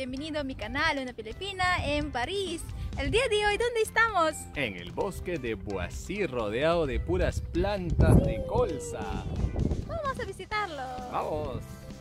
bienvenido a mi canal Una Filipina en París. El día de hoy, ¿dónde estamos? En el bosque de Boissy, rodeado de puras plantas de colza. Vamos a visitarlo. ¡Vamos!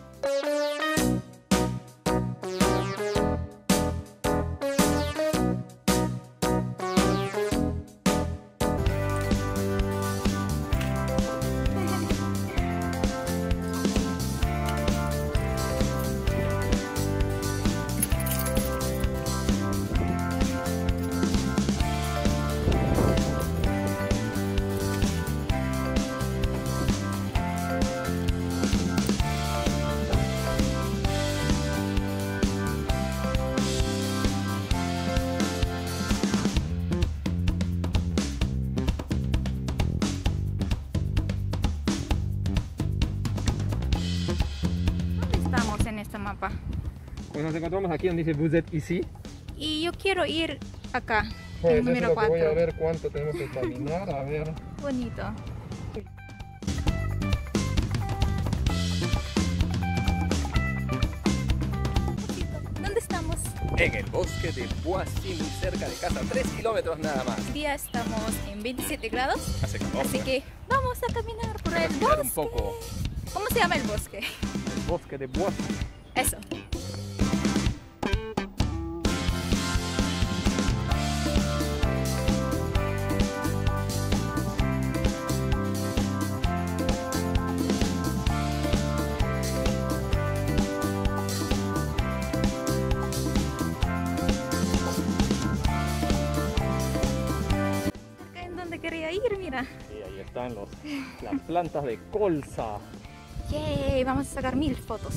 Estamos en este mapa Pues nos encontramos aquí donde dice Vous êtes ici. y yo quiero ir acá, Pues el eso es número lo que voy a 4. ver cuánto tenemos que caminar, a ver. Bonito. ¿Dónde estamos? En el bosque de Boissy, muy cerca de casa, 3 kilómetros nada más. Hoy día estamos en 27 grados, Hace calor, así ¿no? que vamos a caminar por el Respirar un bosque. poco. ¿Cómo se llama el bosque? El bosque de Boissy. Eso. Acá en donde quería ir, mira. Y ahí están las plantas de colza. Yay, vamos a sacar 1000 fotos.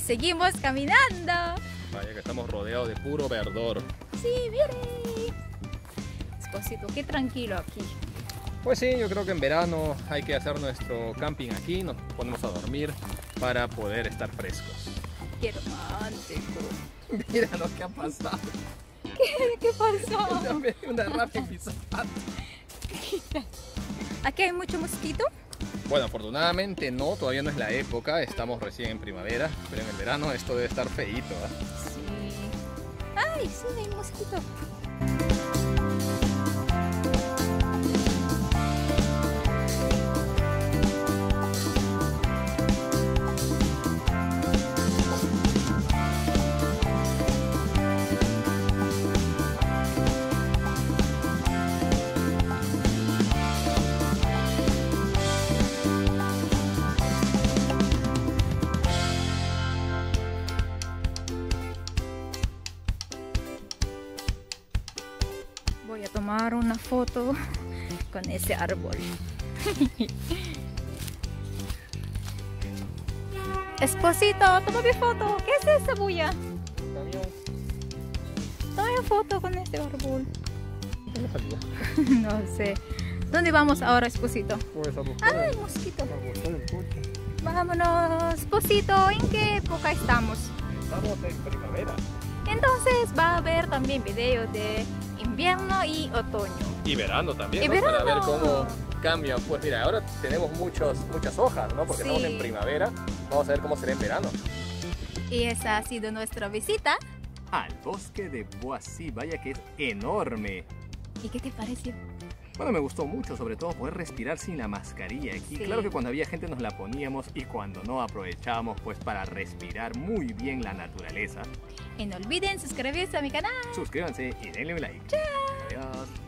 seguimos caminando. Vaya que estamos rodeados de puro verdor. Sí, mire. Esposito, qué tranquilo aquí. Pues sí, yo creo que en verano hay que hacer nuestro camping aquí, nos ponemos a dormir para poder estar frescos. Qué romántico. Mira lo que ha pasado. ¿Qué pasó? Una rata en mi zapato. ¿Aquí hay mucho mosquito? Bueno, afortunadamente no, todavía no es la época, estamos recién en primavera, pero en el verano esto debe estar feíto, ¿eh? Sí. Ay, sí, hay mosquito. Voy a tomar una foto con ese árbol. Esposito, toma mi foto. ¿Qué es esa bulla? Toma mi foto con este árbol. No sé. ¿Dónde vamos ahora, esposito? Pues a buscar, ¡Ay, mosquito! a buscar el coche. Vámonos, esposito. ¿En qué época estamos? Estamos en primavera. Entonces va a haber también videos de invierno y otoño. Y verano también, Y ¿no? Para ver verano. cómo cambian. Pues mira, ahora tenemos muchas hojas, ¿no? Porque Sí. estamos en primavera. Vamos a ver cómo será en verano. Y esa ha sido nuestra visita. Al bosque de Boissy, vaya que es enorme. ¿Y qué te pareció? Bueno, me gustó mucho, sobre todo poder respirar sin la mascarilla aquí. Sí. Claro que cuando había gente nos la poníamos y cuando no aprovechábamos pues para respirar muy bien la naturaleza. Y no olviden suscribirse a mi canal. Suscríbanse y denle un like. Adiós.